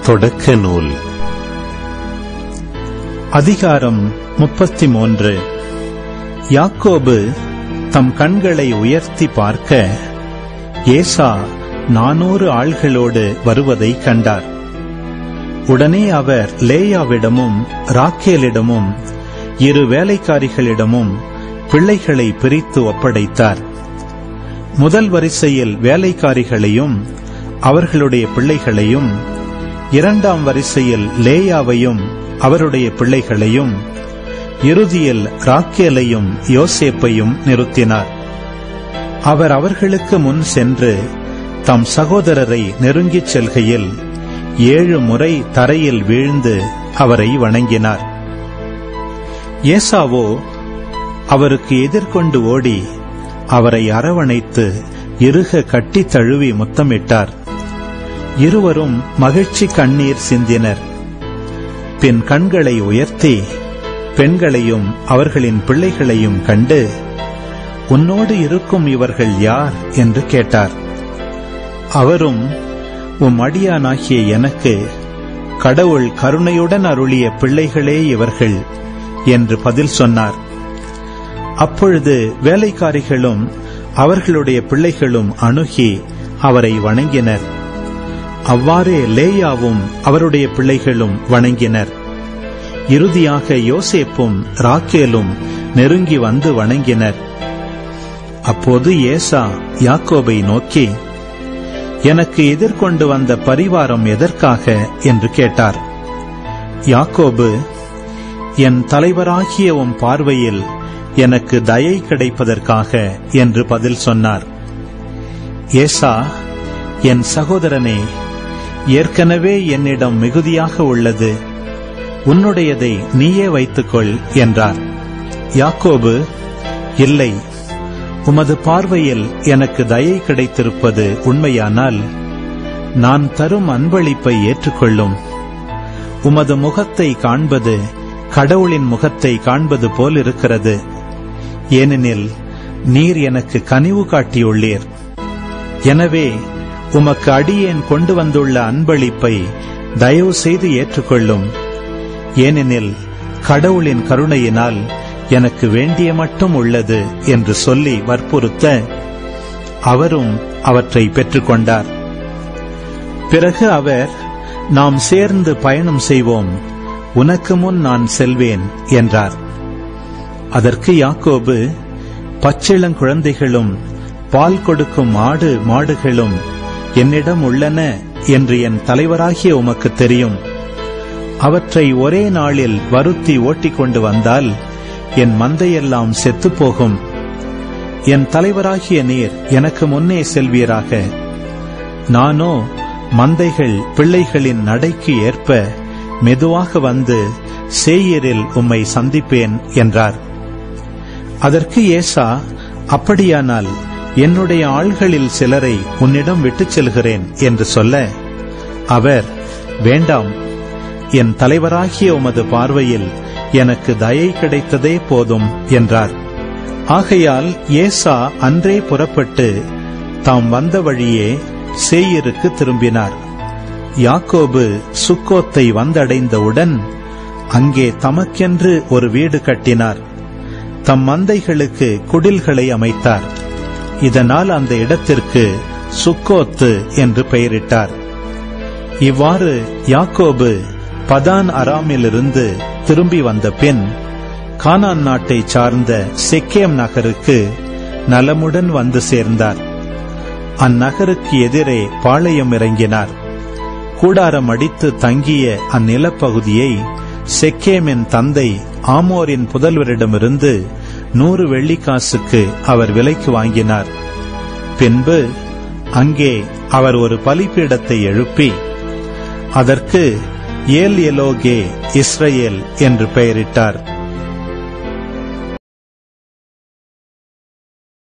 தொடக்க நூல் அதிகாரம் 33. யாக்கோபு தம் கண்களை உயர்த்தி பார்க்க ஏசா 400 ஆள்களோடு வருவதை கண்டார். உடனே அவர் லேயாவிடமும் ராக்கேலிடமும் 2 வேலைக்காரிகளிடமும் பிள்ளைகளை பிரித்து ஒப்படைத்தார். முதல் வரிசையில் வேலைக்காரிகளையும் அவர்களுடைய பிள்ளைகளையும், 2ஆம் வரிசையில் லேயாவையும் அவருடைய பிள்ளைகளையும், இறுதியில் ராக்கேலையும் யோசேப்பையும் நிறுத்தினார். அவர் அவர்களுக்கு முன் சென்று தம் சகோதரரை நெருங்கிச் செல்கையில் 7 முறை தரையில் வீழ்ந்து அவரை வணங்கினார். ஏசாவோ அவருக்கு எதிர்கொண்டு ஓடி அவரை அரவணைத்து இறுக கட்டித் தழுவி முத்தமிட்டார். இருவரும் மகிழ்ச்சி கண்ணீர் சிந்தினர். பின் கண்களை உயர்த்தி பெண்களையும் அவர்களின் பிள்ளைகளையும் கண்டு, உன்னோடு இருக்கும் இவர்கள் யார் என்று கேட்டார். அவரும், உம் அடியானாகிய எனக்கு கடவுள் கருணையுடன் அருளிய பிள்ளைகளே இவர்கள் என்று பதில் சொன்னார். அப்பொழுது வேலைக்காரிகளும் அவர்களுடைய பிள்ளைகளும் அணுகி அவரை வணங்கினர். அவ்வாறே லேயாவும் அவருடைய பிள்ளைகளும் வணங்கினர். இறுதியாக யோசேப்பும் ராக்கேலும் நெருங்கி வந்து வணங்கினர். அப்போது ஏசா யாக்கோபை நோக்கி, எனக்கு எதிர்கொண்டு வந்த பரிவாரம் எதற்காக என்று கேட்டார். யாக்கோபு, என் தலைவராகிய உம் பார்வையில் எனக்கு தயை கிடைப்பதற்காக என்று பதில் சொன்னார். ஏசா, என் சகோதரனே, ஏற்கனவே என்னிடம் மிகுதியாக உள்ளது, உன்னுடையதை நீயே வைத்துக்கொள் என்றார். யாக்கோபு, இல்லை, உமது பார்வையில் எனக்கு தயை கிடைத்திருப்பது உண்மையானால் நான் தரும் அன்பளிப்பை ஏற்றுக்கொள்ளும். உமது முகத்தை காண்பது கடவுளின் முகத்தை காண்பது போல் இருக்கிறது. ஏனெனில் நீர் எனக்கு கனிவு காட்டியுள்ளீர். எனவே உமக்கு அடியேன் கொண்டு வந்துள்ள அன்பளிப்பை தயவு செய்து ஏற்றுக்கொள்ளும். ஏனெனில் கடவுளின் கருணையினால் எனக்கு வேண்டிய மட்டும் உள்ளது என்று சொல்லி வற்புறுத்த அவரும் அவற்றை பெற்றுக்கொண்டார். பிறகு அவர், நாம் சேர்ந்து பயணம் செய்வோம், உனக்கு முன் நான் செல்வேன் என்றார். அதற்கு யாக்கோபு, பச்சிளங்குழந்தைகளும் பால் கொடுக்கும் ஆடு மாடுகளும் என்னிடம் உள்ளன என்று என் தலைவராகிய உமக்கு தெரியும். அவற்றை ஒரே நாளில் வருத்தி ஓட்டிக்கொண்டு வந்தால் என் மந்தையெல்லாம் செத்துப்போகும். என் தலைவராகிய நீர் எனக்கு முன்னே செல்வீராக. நானோ மந்தைகள் பிள்ளைகளின் நடைக்கு ஏற்ப மெதுவாக வந்து சேயீரில் உம்மை சந்திப்பேன் என்றார். அதற்கு ஏசா, அப்படியானால் என்னுடைய ஆள்களில் சிலரை உன்னிடம் விட்டுச் செல்கிறேன் என்று சொல்ல, அவர், வேண்டாம், என் தலைவராகிய உமது பார்வையில் எனக்கு தயை கிடைத்ததே போதும் என்றார். ஆகையால் ஏசா அன்றே புறப்பட்டு தாம் வந்த வழியே சேயீருக்கு திரும்பினார். யாக்கோபு சுக்கோத்தை வந்தடைந்தவுடன் அங்கே தமக்கென்று ஒரு வீடு கட்டினார். தம் மந்தைகளுக்கு குடில்களை அமைத்தார். இதனால் அந்த இடத்திற்கு சுக்கோத்து என்று பெயரிட்டார். இவ்வாறு யாக்கோபு பதான் அராமிலிருந்து திரும்பி வந்த பின் கானான் நாட்டை சார்ந்த செக்கேம் நகருக்கு நலமுடன் வந்து சேர்ந்தார். அந்நகருக்கு எதிரே பாளையம் இறங்கினார். கூடாரம் அடித்து தங்கிய அந்நிலப்பகுதியை செக்கேமின் தந்தை ஆமோரின் புதல்வரிடமிருந்து 100 வெள்ளிக்காசுக்கு அவர் விலைக்கு வாங்கினார். பின்பு அங்கே அவர் ஒரு பலிபீடத்தை எழுப்பி அதற்கு ஏல் எலோகே இஸ்ரேல் என்று பெயரிட்டார்.